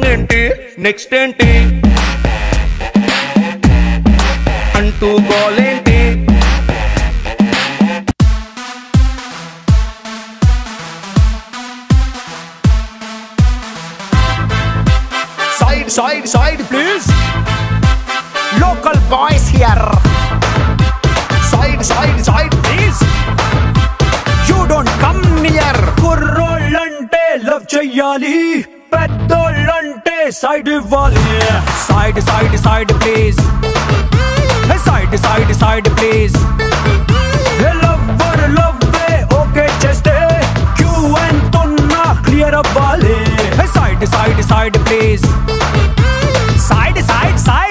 ఏంటి నెక్స్ట్ ఏంటి అంటూ గోలేంటి Side please. Local boys here. Side please. You don't come near. కుర్రోళ్ళంటే లవ్ చెయ్యాలి పెద్దోళ్ళంటే సైడ్ ఇవ్వాలి సైడ్ ప్లీజ్ సైడ్ ప్లీజ్ లవ్వే ఓకే చేస్తే క్యూ ఎంతున్నా క్లియర్ అవ్వాలి సైడ్ ప్లీజ్ side